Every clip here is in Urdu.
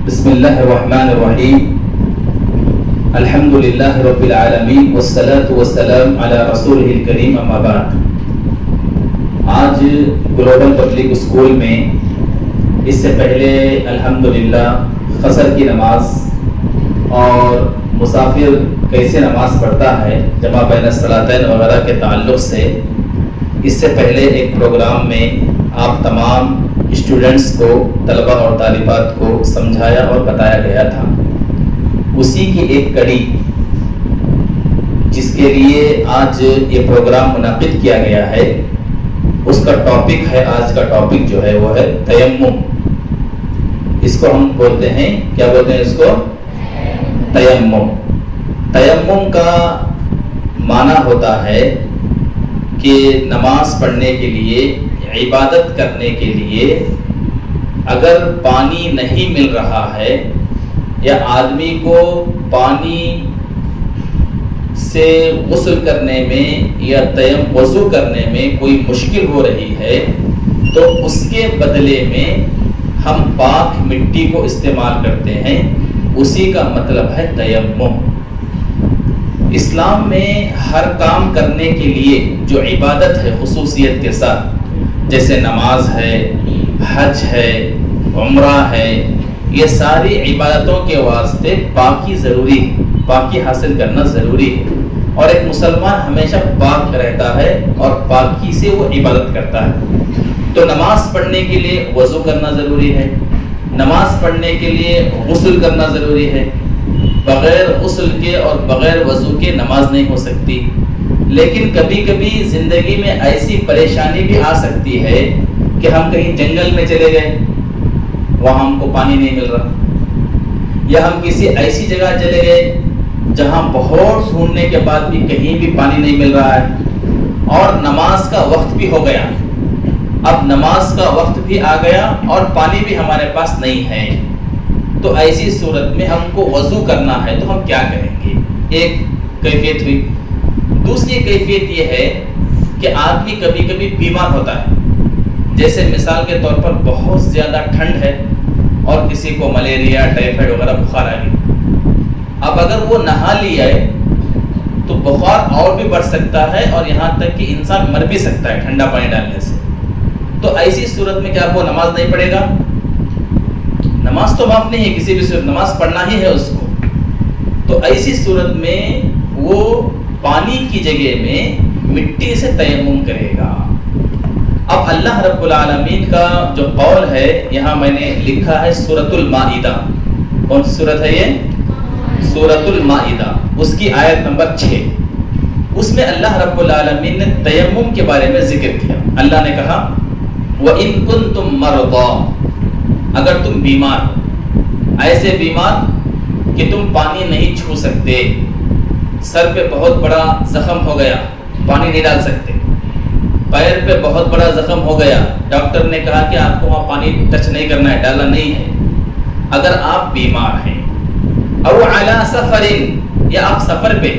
بسم اللہ الرحمن الرحیم الحمد للہ رب العالمین والصلاة والسلام علی رسولہ الکریم اما بعد۔ آج گلوبل پبلک اسکول میں اس سے پہلے الحمدللہ فجر کی نماز اور مسافر کیسے نماز پڑھتا ہے جمع بین الصلاتین وغیرہ کے تعلق سے اس سے پہلے ایک پروگرام میں آپ تمام اسٹوڈنٹس کو، طلبہ اور طالبات کو سمجھایا اور بتایا گیا تھا۔ اسی کی ایک کڑی جس کے لیے آج یہ پروگرام منعقد کیا گیا ہے، اس کا ٹاپک ہے، آج کا ٹاپک جو ہے وہ ہے تیمم۔ اس کو ہم بولتے ہیں، کیا بولتے ہیں اس کو؟ تیمم۔ تیمم کا معنی ہوتا ہے کہ نماز پڑھنے کے لیے، عبادت کرنے کے لیے اگر پانی نہیں مل رہا ہے یا آدمی کو پانی سے غسل کرنے میں یا وضو کرنے میں کوئی مشکل ہو رہی ہے، تو اس کے بدلے میں ہم پاک مٹی کو استعمال کرتے ہیں۔ اسی کا مطلب ہے تیمم۔ اسلام میں ہر کام کرنے کے لیے جو عبادت ہے خصوصیت کے ساتھ، جیسے نماز ہے، حج ہے، عمرہ ہے، یہ ساری عبادتوں کے واسطے پاکی ضروری ہے، پاکی حاصل کرنا ضروری ہے، اور ایک مسلمان ہمیشہ پاک رہتا ہے اور پاکی سے وہ عبادت کرتا ہے۔ تو نماز پڑھنے کے لیے وضو کرنا ضروری ہے، نماز پڑھنے کے لیے غسل کرنا ضروری ہے۔ بغیر غسل کے اور بغیر وضو کے نماز نہیں ہو سکتی۔ لیکن کبھی کبھی زندگی میں ایسی پریشانی بھی آ سکتی ہے کہ ہم کہیں جنگل میں چلے گئے، وہاں ہم کو پانی نہیں مل رہا، یا ہم کسی ایسی جگہ چلے گئے جہاں بہت ڈھونڈنے کے بعد بھی کہیں بھی پانی نہیں مل رہا ہے، اور نماز کا وقت بھی ہو گیا، اب نماز کا وقت بھی آ گیا اور پانی بھی ہمارے پاس نہیں ہے، تو ایسی صورت میں ہم کو وضو کرنا ہے تو ہم کیا کریں گے؟ ایک کیفیت ہوئی۔ دوسری کیفیت یہ ہے کہ آدمی کبھی کبھی بیمار ہوتا ہے، جیسے مثال کے طور پر بہت زیادہ ٹھنڈ ہے اور کسی کو ملیریا، ٹائیفائڈ وغیرہ بخار آ گئی، اب اگر وہ نہا لیا ہے تو بخار اور بھی بڑھ سکتا ہے اور یہاں تک کہ انسان مر بھی سکتا ہے ٹھنڈا پانی ڈالنے سے۔ تو ایسی صورت میں کیا وہ نماز نہیں پڑھے گا؟ نماز تو معاف نہیں ہے، کسی بھی صورت نماز پڑھنا ہی ہے اس کو۔ تو ایسی صورت میں وہ پانی کی جگہ میں مٹی سے تیمم کرے گا۔ اب اللہ رب العالمین کا جو قول ہے، یہاں میں نے لکھا ہے سورۃ المائدہ۔ کون سی سورت ہے یہ؟ سورۃ المائدہ، اس کی آیت نمبر 6۔ اس میں اللہ رب العالمین نے تیمم کے بارے میں ذکر کیا۔ اللہ نے کہا وَإِن كُنتُم مَرْضَىٰ، اگر تم بیمار ہو، ایسے بیمار کہ تم پانی نہیں چھو سکتے، سر پہ بہت بڑا زخم ہو گیا، پانی نہیں ڈال سکتے، پیر پہ بہت بڑا زخم ہو گیا، ڈاکٹر نے کہا کہ آپ کو وہاں پانی ٹچ نہیں کرنا ہے، ڈالنا نہیں ہے، اگر آپ بیمار ہیں، او علی سفر، یا آپ سفر پہ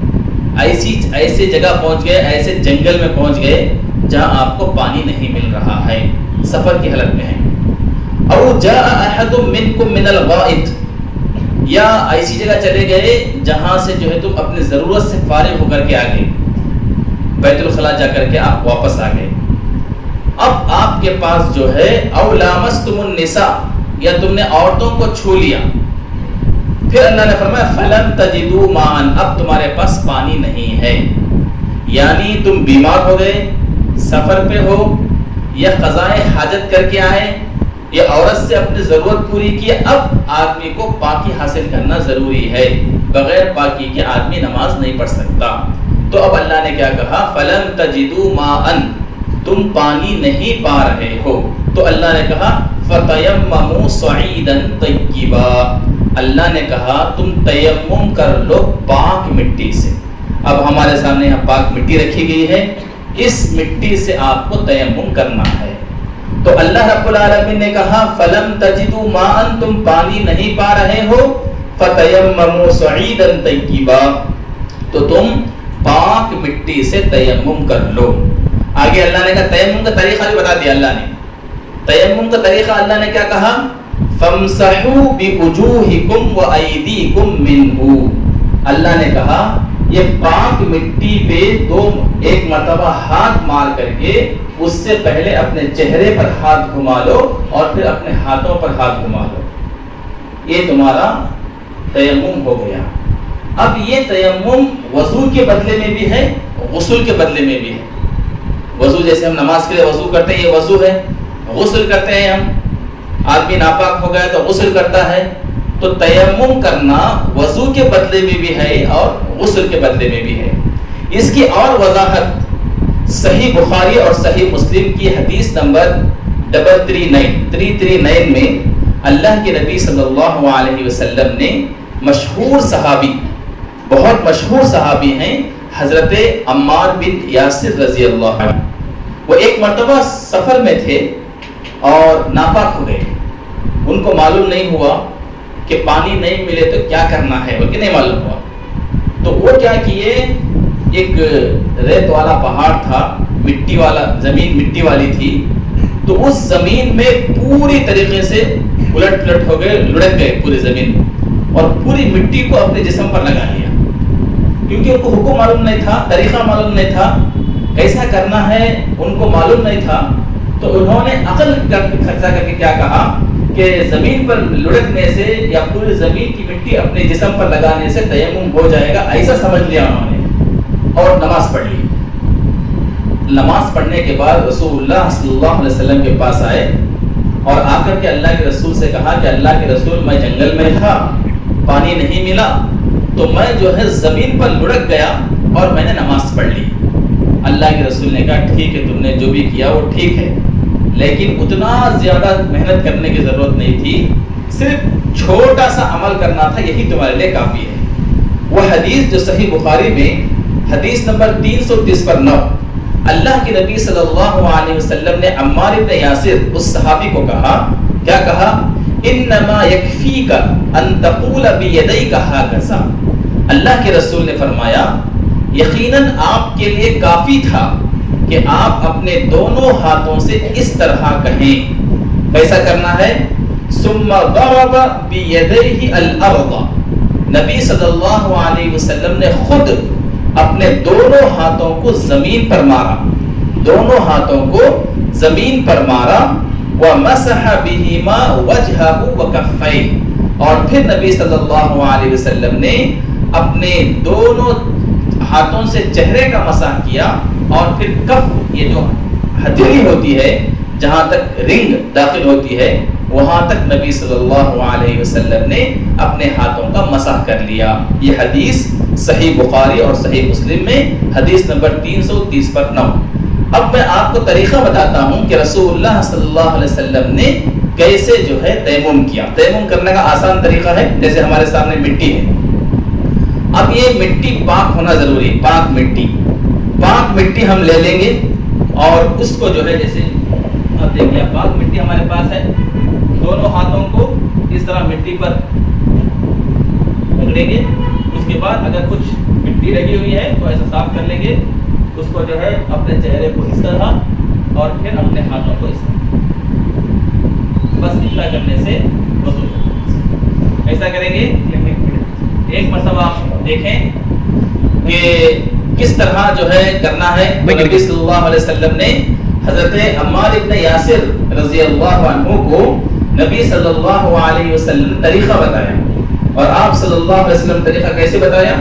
ایسی جگہ پہنچ گئے، ایسے جنگل میں پہنچ گئے جہاں آپ کو پانی نہیں مل رہا ہے، سفر کی حالت میں ہے، او جاء احد منکم من الغائط، یا ایسی جگہ چلے گئے جہاں سے جو ہے تم اپنی ضرورت سے فارغ ہو کر کے آگے بیت الخلاء جا کر کے آپ واپس آ گئے، اب آپ کے پاس جو ہے او لامستم النساء، یا تم نے عورتوں کو چھو لیا، پھر اللہ نے فرمایا فلم تجدوا ماء، اب تمہارے پاس پانی نہیں ہے، یعنی تم بیمار ہو گئے، سفر پہ ہو، یا قضائے حاجت کر کے آئے، یا عورت سے اپنی ضرورت پوری کی، اب آدمی کو پاکی حاصل کرنا ضروری ہے، بغیر پاکی کے آدمی نماز نہیں پڑھ سکتا۔ تو اب اللہ نے کیا کہا فَلَمْ تَجِدُوا مَاءً، تم پانی نہیں پا رہے ہو، تو اللہ نے کہا فَتَيَمَّمُوا صَعِيدًا طَيِّبًا، اللہ نے کہا تم تیمم کر لو پاک مٹی سے۔ اب ہمارے سامنے یہاں پاک مٹی رکھی گئی ہے، اس مٹی سے آپ کو تیمم کرنا ہے۔ تو اللہ رب العالمین نے کہا فَلَمْ تَجِدُوا مَاءً، تم پانی نہیں پا رہے ہو، فَتَيَمَّمُوا صَعِيدًا طَيِّبًا، تو تم پاک مٹی سے تیمم کر لو۔ آگے اللہ نے کہا تیمم کا طریقہ بھی بتا دیا اللہ نے، تیمم کا طریقہ اللہ نے کیا کہا فَامْسَحُوا بِوُجُوهِكُمْ وَأَيْدِيكُمْ مِنْهُ، اللہ نے کہا یہ پاک مٹی پہ ایک مرتبہ ہاتھ مار کر کے اس سے پہلے اپنے چہرے پر ہاتھ گھما لو اور پھر اپنے ہاتھوں پر ہاتھ گھما لو، یہ تمہارا تیمم ہو گیا۔ اب یہ تیمم وضو کے بدلے میں بھی ہے، غسل کے بدلے میں بھی ہے۔ وضو جیسے ہم نماز کے لیے وضو کرتے ہیں، یہ وضو ہے۔ غسل کرتے ہیں ہم، آدمی ناپاک ہو گیا تو غسل کرتا ہے، تو تیمم کرنا وضو کے بدلے میں بھی ہے اور غسل کے بدلے میں بھی ہے۔ اس کی اور وضاحت صحیح بخاری اور صحیح مسلم کی حدیث نمبر 339 میں اللہ کے نبی صلی اللہ علیہ وسلم نے مشہور صحابی، بہت مشہور صحابی ہیں حضرت عمار بن یاسر رضی اللہ عنہ، وہ ایک مرتبہ سفر میں تھے اور ناپاک ہو گئے۔ ان کو معلوم نہیں ہوا کہ پانی نہیں ملے تو کیا کرنا ہے، بلکہ نہیں معلوم ہوا، تو وہ کیا کیے، ایک ریت والا پہاڑ تھا، مٹی والا زمین مٹی والی تھی، تو اس زمین میں پوری طریقے سے الٹ پلٹ ہو گئے، لڑک گئے پوری زمین میں، اور پوری مٹی کو اپنے جسم پر لگا لیا، کیونکہ ان کو حکم معلوم نہیں تھا، طریقہ معلوم نہیں تھا، کیسا کرنا ہے ان کو معلوم نہیں تھا۔ تو انہوں نے عقل خرچہ کر کے کیا کہا کہ زمین پر لڑکنے سے یا پوری زمین کی مٹی اپنے جسم پر لگانے سے تیمم ہو جائے گا، ایسا سمجھ لیا انہوں نے، اور نماز پڑھ لی۔ نماز پڑھنے کے بعد رسول اللہ صلی اللہ علیہ وسلم کے پاس آئے اور آ کر کے اللہ کے رسول سے کہا کہ اللہ کے رسول، میں جنگل میں تھا، پانی نہیں ملا، تو میں جو ہے زمین پر لڑک گیا اور میں نے نماز پڑھ لی۔ اللہ کے رسول نے کہا ٹھیک ہے، تم نے جو بھی کیا وہ ٹھیک ہے، لیکن اتنا زیادہ محنت کرنے کی ضرورت نہیں تھی، صرف چھوٹا سا عمل کرنا تھا، یہی تمہارے لیے کافی ہے۔ وہ حدیث جو صحیح بخاری میں حدیث نمبر 339، اللہ کے نبی صلی اللہ علیہ وسلم نے عمار بن یاسر اس صحابی کو کہا، کیا کہا، انما یکفیک ان تقول بیدیک ہکذا، اللہ کے رسول نے فرمایا یقیناً آپ کے لیے کافی تھا کہ آپ اپنے دونوں ہاتھوں سے اس طرح کہیں۔ کیسا کرنا ہے؟ ثم ضرب بیدیہ الارض، نبی صلی اللہ علیہ وسلم نے خود اپنے دونوں ہاتھوں کو زمین پر مارا، دونوں ہاتھوں کو زمین پر مارا، ومسح بہما وجہہ وکفیہ، اور پھر نبی صلی اللہ علیہ وسلم نے اپنے دونوں ہاتھوں سے چہرے کا مسح کیا، اور پھر کف، یہ جو ہتھیلی ہوتی ہے جہاں تک رنگ داخل ہوتی ہے وہاں تک نبی صلی اللہ علیہ وسلم نے اپنے ہاتھوں کا مسح کر لیا۔ یہ حدیث صحیح بخاری اور صحیح مسلم میں حدیث نمبر 330 اب میں آپ کو طریقہ بتاتا ہوں کہ رسول اللہ صلی اللہ علیہ وسلم نے کیسے جو ہے تیمم کیا۔ تیمم کرنے کا آسان طریقہ ہے، جیسے ہمارے سامنے مٹی ہے، اب یہ مٹی پاک ہونا ضروری ہے، پاک مٹی ہم لے لیں گے اور اس کو جو ہے جیسے اب دیکھیے پاک مٹی ہمارے پاس ہے، دونوں ہاتھوں کو اس طرح مٹی پر رگڑیں گے، اس کے بعد اگر کچھ مٹی لگی ہوئی ہے تو ایسا صاف کر لیں گے، اس کو جو ہے اپنے چہرے کو اس طرح اور پھر اپنے ہاتھوں کو اس طرح، بس اتنا کرنے سے وضو ایسا کریں گے۔ ایک مرتبہ آپ دیکھیں کہ کس طرح جو ہے کرنا ہے۔ نبی صلی اللہ علیہ وسلم نے حضرت عمار بن یاسر رضی اللہ عنہ کو نبی صلی اللہ علیہ وسلم نے طریقہ بتایا، اور آپ صلی اللہ علیہ وسلم طریقہ کیسے بتایا؟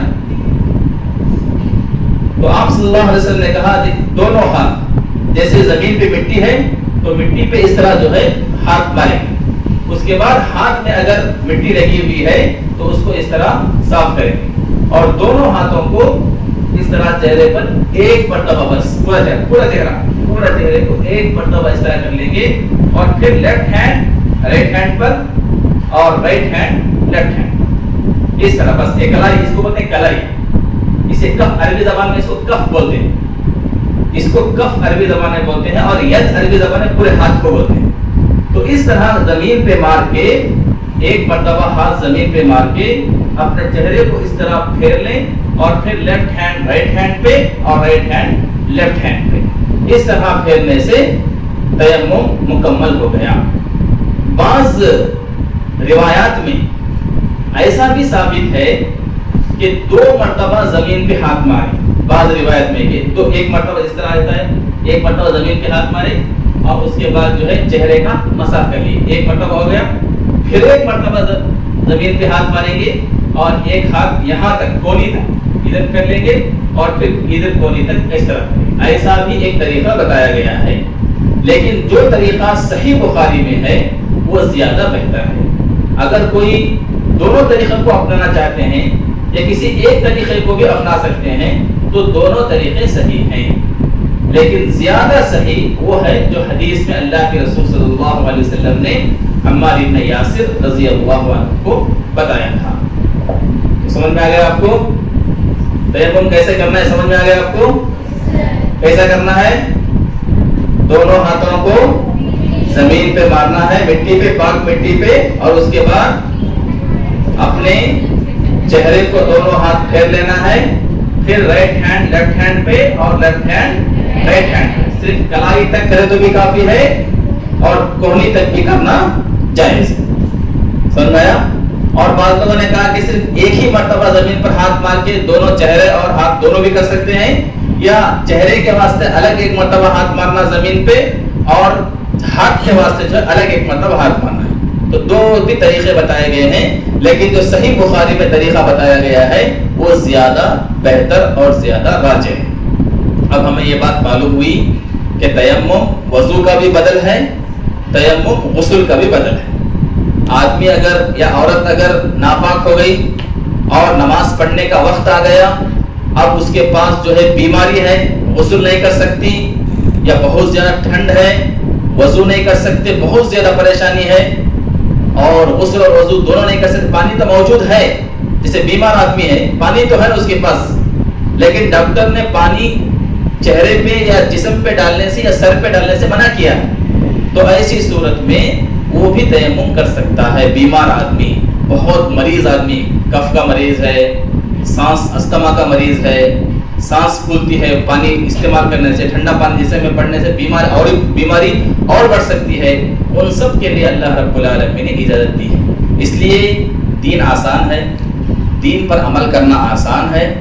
تو آپ صلی اللہ علیہ وسلم نے کہا دونوں ہاتھ جیسے زمین پہ مٹی ہے تو مٹی پہ اس طرح جو ہے ہاتھ ماریں، اس کے بعد ہاتھ میں اگر مٹی لگی ہوئی ہے تو اس کو اس طرح صاف کریں، اور دونوں ہاتھوں کو اس طرح چہرے پر ایک مرتبہ، بس پورا چہرے کو ایک مرتبہ اس طرح کر لیں گے، اور پھر لیفٹ ہینڈ رائٹ ہینڈ پر اور رائٹ ہینڈ لیفٹ ہینڈ، اس طرح بس ایک کلائی، اس کو بولتے ہیں کلائی، اسے کف عربی زبان میں اس کو کف بولتے ہیں، اس کو کف عربی زبان میں بولتے ہیں، اور ید عربی زبان میں پورے ہاتھ کو بولتے ہیں۔ تو اس طرح زمین پہ مار کے ایک مرتبہ ہاتھ زمین پہ مار کے اپنے چہرے کو اس طرح پھیر لیں، اور پھر لیفٹ ہینڈ رائٹ ہینڈ پہ اور رائٹ ہینڈ لیفٹ ہینڈ پہ، اس طرح پھیرنے سے تیمم مکمل ہو گیا۔ بعض روایات میں ایسا بھی ثابت ہے کہ 2 مرتبہ زمین پہ ہاتھ مارے. بعض روایت میں کہ تو ایک مرتبہ اس طرح رہتا ہے, ایک مرتبہ زمین پہ ہاتھ مارے اور اس کے بعد جو ہے چہرے کا مسح کر لیے. ایک مرتبہ ہو گیا, پھر ایک مرتبہ زمین پہ ہاتھ ماریں گے اور ایک ہاتھ یہاں تک کونی تک ادھر کر لیں گے اور پھر ادھر کونی تک اس طرح. ایسا بھی ایک طریقہ بتایا گیا ہے, لیکن جو طریقہ صحیح بخاری میں ہے وہ زیادہ بہتر ہے. اگر کوئی دونوں طریقوں کو اپنانا چاہتے ہیں یا کسی ایک طریقے کو بھی اپنا سکتے ہیں تو دونوں طریقے صحیح ہیں, لیکن زیادہ صحیح وہ ہے جو حدیث میں اللہ کے رسول صلی اللہ علیہ وسلم نے عمار بن یاسر رضی اللہ عنہ کو بتایا تھا. سمجھ میں آ گیا آپ کو تیمم کیسے کرنا ہے؟ سمجھ میں آ گیا آپ کو کیسا کرنا ہے؟ دونوں ہاتھوں کو زمین پہ مارنا ہے, مٹی پہ, پاک مٹی پہ, اور اس کے بعد اپنے چہرے کو دونوں ہاتھ پھیر لینا ہے. پھر رائٹ ہینڈ لیفٹ ہینڈ پہ اور لیفٹ ہینڈ رائٹ ہینڈ. صرف کلائی تک کرے تو بھی کافی ہے اور کونی تک بھی کرنا جائز ہے. سمجھ میں آیا؟ اور بعض لوگوں نے کہا کہ صرف ایک ہی مرتبہ زمین پر ہاتھ مار کے دونوں چہرے اور ہاتھ دونوں بھی کر سکتے ہیں, یا چہرے کے واسطے الگ ایک مرتبہ ہاتھ مارنا زمین پہ اور ہاتھ کے واسطے جو الگ ایک مرتبہ ہاتھ مارنا ہے. تو 2 بھی طریقے بتائے گئے ہیں, لیکن جو صحیح بخاری میں طریقہ بتایا گیا ہے وہ زیادہ بہتر اور زیادہ راجح ہے. اب ہمیں یہ بات معلوم ہوئی کہ تیمم وضو کا بھی بدل ہے, تیمم غسل کا بھی بدل ہے. آدمی اگر یا عورت اگر ناپاک ہو گئی اور نماز پڑھنے کا وقت آ گیا, اب اس کے پاس جو ہے بیماری ہے, غسل نہیں کر سکتی, یا بہت زیادہ ٹھنڈ ہے وضو نہیں کر سکتے, بہت زیادہ پریشانی ہے اور غسل اور وضو دونوں نہیں کر سکتے. پانی تو موجود ہے, جیسے بیمار آدمی ہے پانی تو ہے نا اس کے پاس, لیکن ڈاکٹر نے پانی چہرے پہ یا جسم پہ ڈالنے سے یا سر پہ ڈالنے سے منع کیا, تو ایسی صورت میں وہ بھی تیمم کر سکتا ہے. بیمار آدمی, بہت مریض آدمی, کف کا مریض ہے, سانس استما کا مریض ہے, سانس پھولتی ہے پانی استعمال کرنے سے, ٹھنڈا پانی جسم میں پڑنے سے بیماری اور بڑھ سکتی ہے, ان سب کے لیے اللہ رب العالمین نے اجازت دی ہے. اس لیے دین آسان ہے, دین پر عمل کرنا آسان ہے.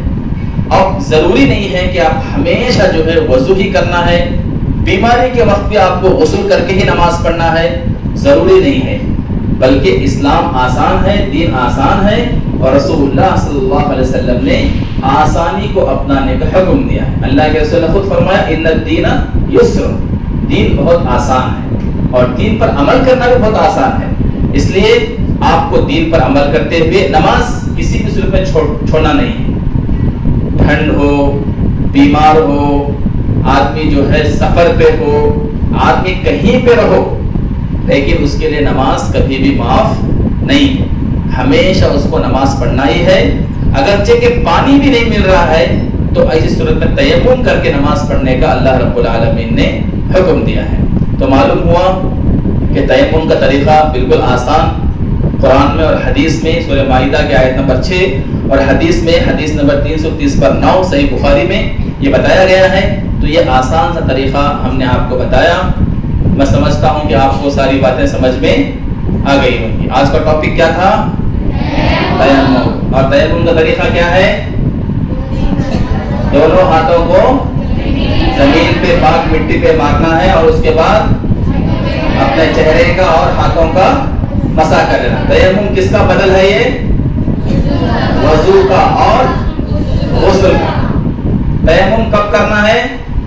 اب ضروری نہیں ہے کہ آپ ہمیشہ جو ہے وضو ہی کرنا ہے, بیماری کے وقت بھی آپ کو غسل کر کے ہی نماز پڑھنا ہے, ضروری نہیں ہے. بلکہ اسلام آسان ہے, دین آسان ہے, اور رسول اللہ صلی اللہ علیہ وسلم نے آسانی کو اپنانے کا حکم دیا ہے. اللہ کے رسول نے خود فرمایا ان الدین یسر, دین بہت آسان ہے اور دین پر عمل کرنا بھی بہت آسان ہے. اس لیے آپ کو دین پر عمل کرتے ہوئے نماز کسی بھی صورت میں چھوڑنا نہیں ہے. ٹھنڈ ہو, بیمار ہو, آدمی جو ہے سفر پہ ہو, آدمی کہیں پہ رہو, لیکن اس کے لیے نماز کبھی بھی معاف نہیں ہے. ہمیشہ اس کو نماز پڑھنا ہی ہے. اگرچہ کہ پانی بھی نہیں مل رہا ہے تو ایسی صورت میں تیمم کر کے نماز پڑھنے کا اللہ رب العالمین نے حکم دیا ہے. تو معلوم ہوا کہ تیمم کا طریقہ بالکل آسان قرآن میں اور حدیث میں سورہ مائدہ کی آیت نمبر 6 اور حدیث میں حدیث نمبر 330/9 صحیح بخاری میں یہ بتایا گیا ہے. تو یہ آسان سا طریقہ ہم نے آپ کو بتایا. میں سمجھتا ہوں کہ آپ کو ساری باتیں سمجھ میں آ گئی ہوں گی. آج کا ٹاپک کیا تھا؟ تیمم. اور تیمم کا طریقہ کیا ہے؟ دونوں ہاتھوں کو زمین پہ پاک مٹی پہ مارنا ہے اور اس کے بعد اپنے چہرے کا اور ہاتھوں کا مسح کر لینا. تیمم کس کا بدل ہے؟ یہ وضو کا اور غسل کا. تیمم کب کرنا ہے؟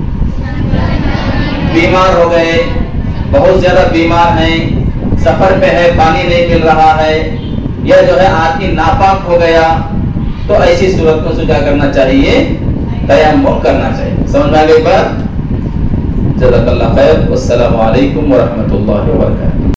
بیمار ہو گئے, بہت زیادہ بیمار ہیں, سفر پہ ہے, پانی نہیں مل رہا ہے, یا جو ہے آدمی ناپاک ہو گیا, تو ایسی صورت میں کیا کرنا چاہیے؟ تیمم کرنا چاہیے. سمجھ میں آ گئی بات؟ جزاک اللہ خیر. والسلام علیکم ورحمۃ اللہ وبرکاتہ.